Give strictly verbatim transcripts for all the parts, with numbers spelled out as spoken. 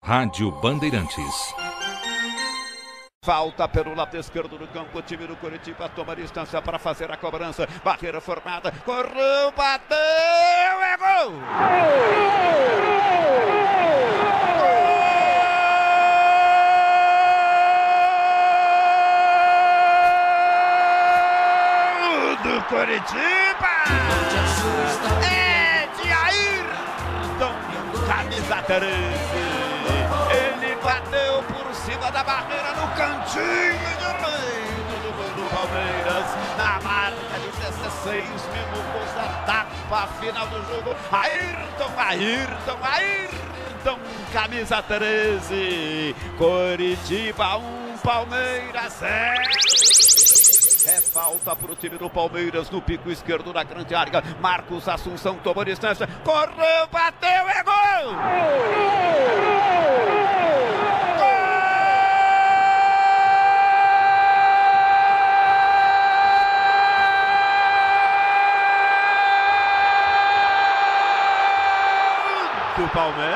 Rádio Bandeirantes. Falta pelo lado esquerdo do campo, o time do Coritiba toma distância para fazer a cobrança. Barreira formada, correu, bateu, é gol! Gol do Coritiba! É de Ayrton, camisa treze. Ele bateu por cima da barreira no cantinho de meio do gol do Palmeiras, na marca de dezesseis minutos da etapa final do jogo. Ayrton, Ayrton, Ayrton, camisa treze, Coritiba um, Palmeiras zero. É falta para o time do Palmeiras no pico esquerdo da grande área. Marcos Assunção tomou distância, correu, bateu, é gol! Do Palmeiras!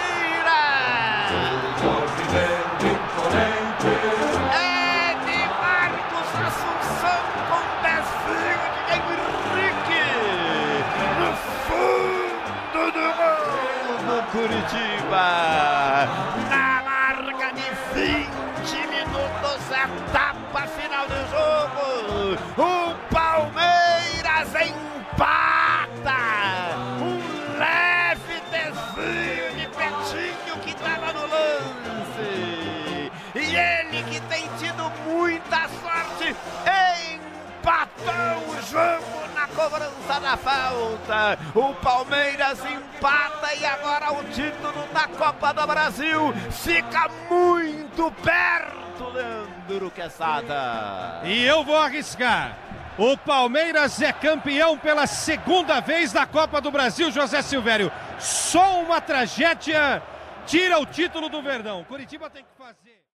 É de Marcos Assunção com desvio de Henrique no fundo do gol do Coritiba, na marca de vinte minutos, etapa final do jogo. O Palmeiras empata. Um leve desvio de Petinho que estava no lance, e ele que tem tido muita sorte empatou o jogo na cobrança da falta. O Palmeiras empata e agora o título da Copa do Brasil fica muito perto, Leandro Quesada. E eu vou arriscar. O Palmeiras é campeão pela segunda vez da Copa do Brasil, José Silvério. Só uma tragédia tira o título do Verdão. Coritiba tem que fazer...